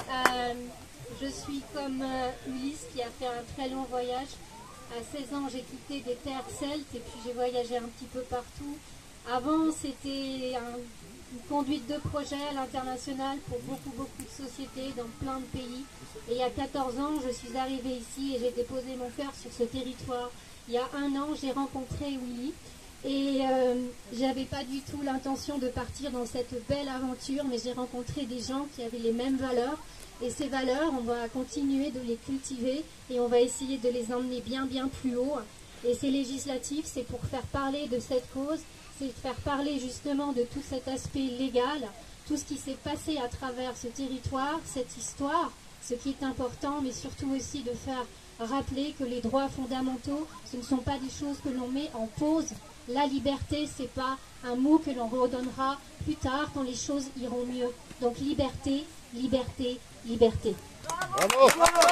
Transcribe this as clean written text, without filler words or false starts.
Je suis comme Ulysse qui a fait un très long voyage. À 16 ans, j'ai quitté des terres celtes et puis j'ai voyagé un petit peu partout. Avant, c'était une conduite de projet à l'international pour beaucoup de sociétés dans plein de pays. Et il y a 14 ans, je suis arrivée ici et j'ai déposé mon cœur sur ce territoire. Il y a un an, j'ai rencontré Willy. Et j'avais pas du tout l'intention de partir dans cette belle aventure, mais j'ai rencontré des gens qui avaient les mêmes valeurs. Et ces valeurs, on va continuer de les cultiver et on va essayer de les emmener bien plus haut. Et ces législatives, c'est pour faire parler de cette cause, c'est de faire parler justement de tout cet aspect légal, tout ce qui s'est passé à travers ce territoire, cette histoire, ce qui est important, mais surtout aussi de faire rappeler que les droits fondamentaux, ce ne sont pas des choses que l'on met en pause. La liberté, c'est pas un mot que l'on redonnera plus tard quand les choses iront mieux. Donc liberté, liberté, liberté. Bravo.